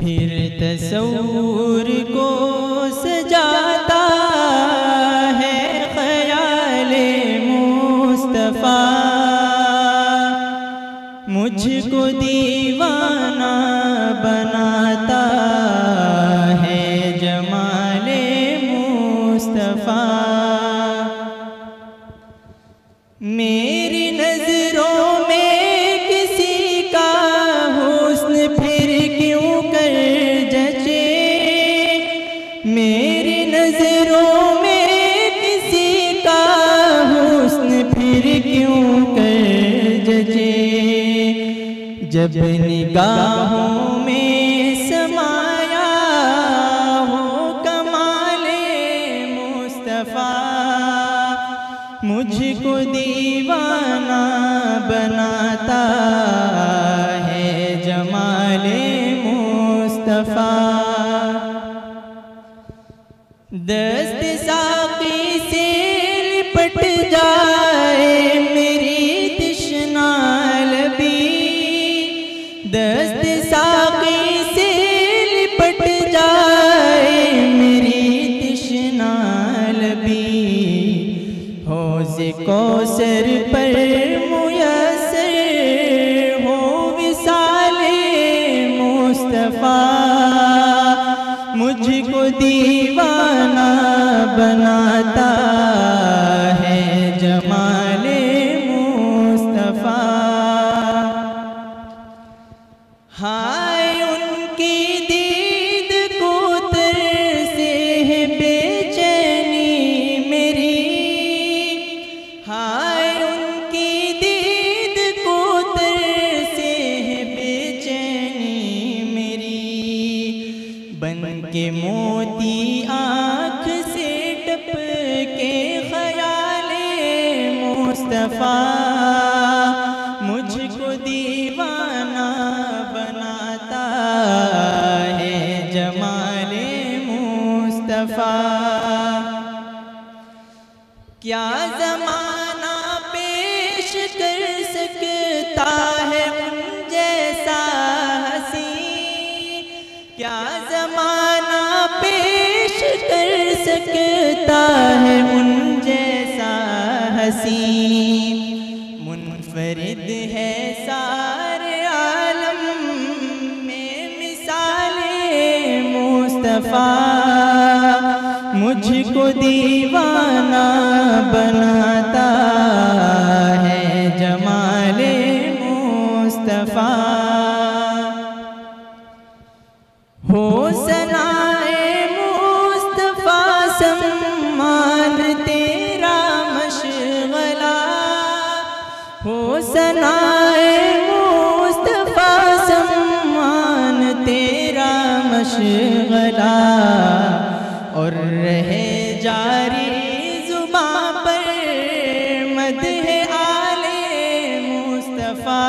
फिर तस्वूर को सजाता है ख्याले मुस्तफ़ा, मुझको दीवाना बनाता है जमाले मुस्तफ़ा। मेरी नजरों में किसी का हुस्न फिर क्यों कर जचे, मेरी नजरों में किसी का हुस्न फिर क्यों कर जचे। जब निगाहों में समाया हो कमाले मुस्तफ़ा, मुझको दीवाना बनाता है जमाले मुस्तफ़ा। दस्त साक़ी से लिपट जाए मेरी तृष्णा लबी, दस्त साक़ी से लिपट जाए मेरी तृष्णा लबी। हौज़े कौसर पर मुयस्सर हो विसाले मुस्तफ़ा, मुझको दीवाना बनाता है जमाले मुस्तफ़ा। हाय उनकी दीद को तरसे है बेचैनी मेरी, हाय उनकी दीद को तरसे है बेचैनी मेरी। बन के मोती आँख से टपके ख्याले मुस्तफ़ा, मुझको दीवाना बनाता है जमाले मुस्तफ़ा। क्या ज़माना पेश कर सकता है उन जैसा हसीं, क्या ज़माना पेश कर सकता है उन जैसा हसीं। मुनफरिद है सारे आलम में मिसाले मुस्तफ़ा, मुझको दीवाना बनाता है जमाले मुस्तफ़ा। हो सनाए मुस्तफ़ा सम्मान तेरा मशगला, हो सनाए मुस्तफ़ा सम्मान तेरा मशगला। और रहे जारी ज़ुबां पर मदहे आले मुस्तफ़ा,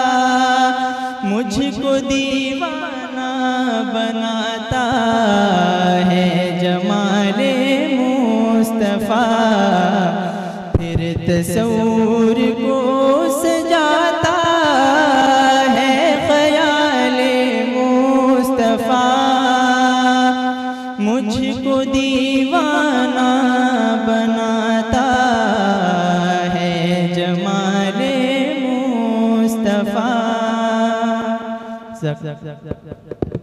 मुझको दीवाना बनाता है जमाले मुस्तफ़ा। फिर तस्वूर को सजाता है ख्याले मुस्तफ़ा, मुझको दीवाना बनाता है जमाले मुस्तफ़ा।